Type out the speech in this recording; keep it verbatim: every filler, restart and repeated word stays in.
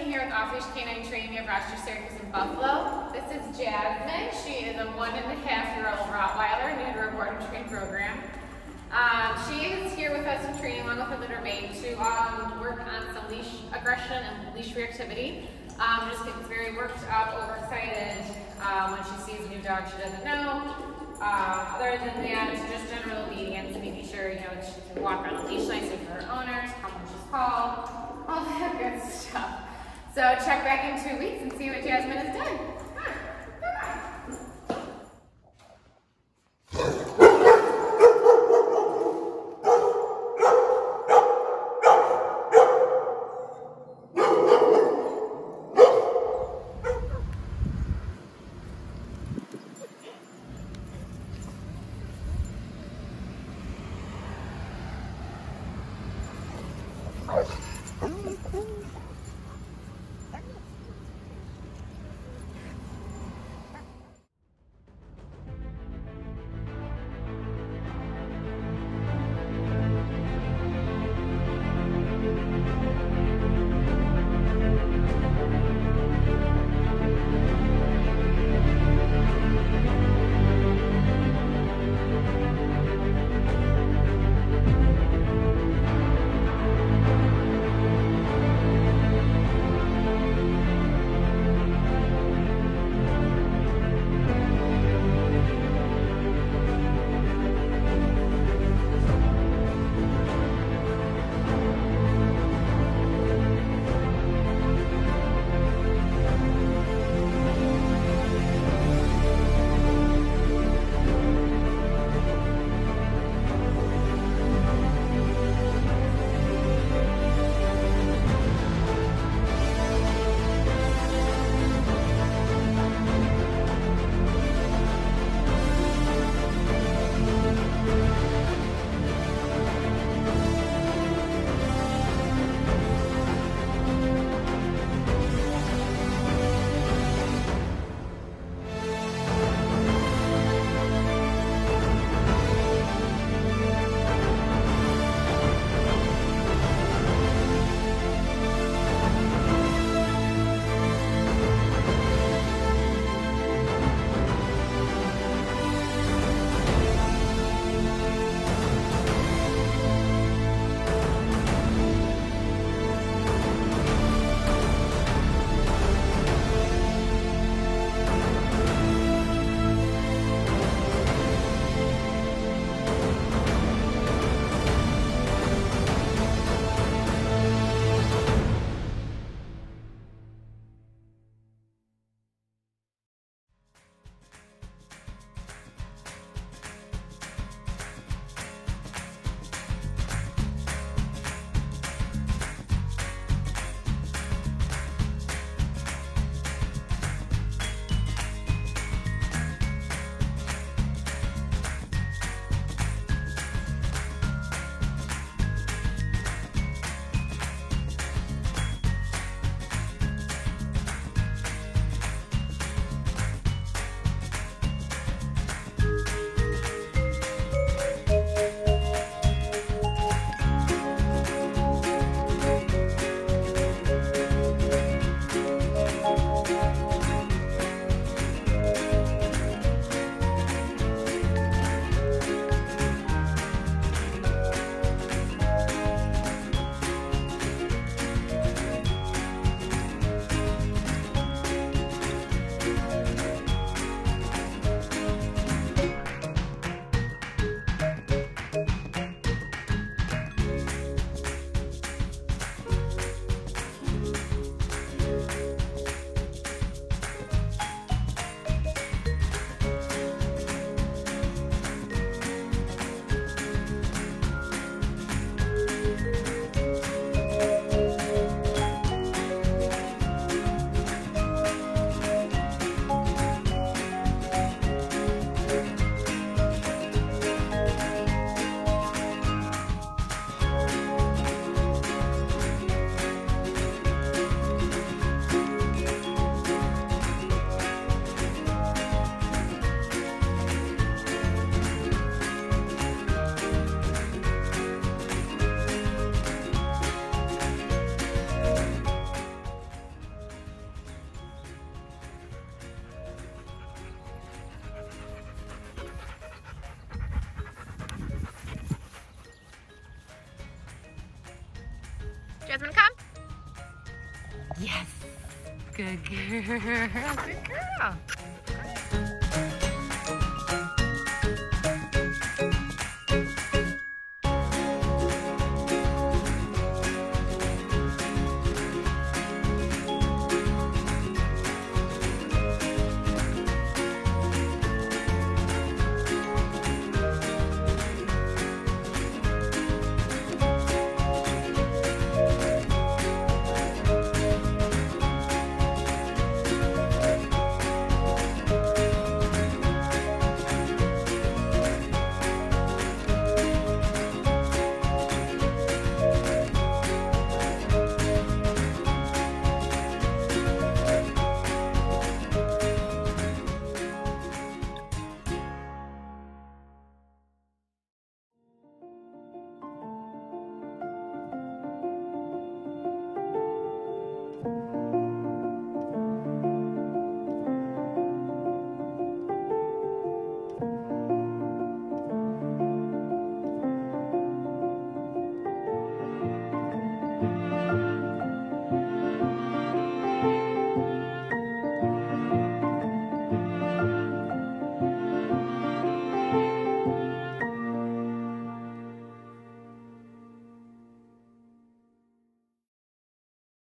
here with Off Leash Canine Training at Rochester Circus in Buffalo. This is Jasmine. She is a one and a half year old Rottweiler new to our board and train program. Um, she is here with us in training along with her litter mate to um, work on some leash aggression and leash reactivity. Um, just gets very worked up, overexcited um, when she sees a new dog she doesn't know. Uh, other than that, it's just general obedience, making sure you know she can walk on a leash nicely for her owners, come when she's called, all that good stuff. So check back in two weeks and see what Jasmine has done. Yes. Good girl. Good girl.